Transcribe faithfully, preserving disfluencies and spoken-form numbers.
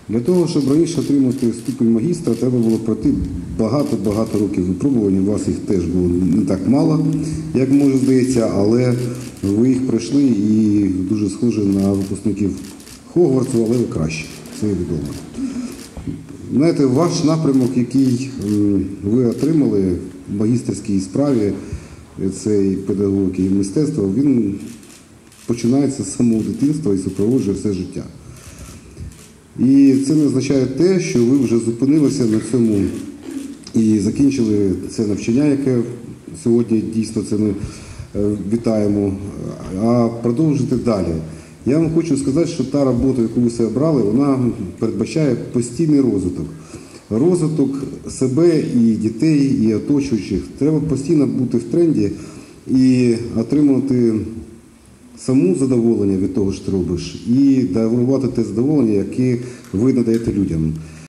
Для того, щоб раніше отримати ступінь магістра, треба було пройти багато-багато років випробувань. У вас їх теж було не так мало, як може здається, але ви їх пройшли і дуже схожі на випускників Хогвартсу, але ви краще. Це відомо. Знаєте, ваш напрямок, який ви отримали в магістерській справі, це і педагогіка, і мистецтво, він починається з самого дитинства і супроводжує все життя. І це не означає те, що ви вже зупинилися на цьому і закінчили це навчання, яке сьогодні дійсно це ми вітаємо, а продовжити далі. Я вам хочу сказати, що та робота, яку ви себе обрали, вона передбачає постійний розвиток. Розвиток себе і дітей, і оточуючих. Треба постійно бути в тренді і отримувати саму задоволення від того, що ти робиш, і дарувати те задоволення, яке ви надаєте людям.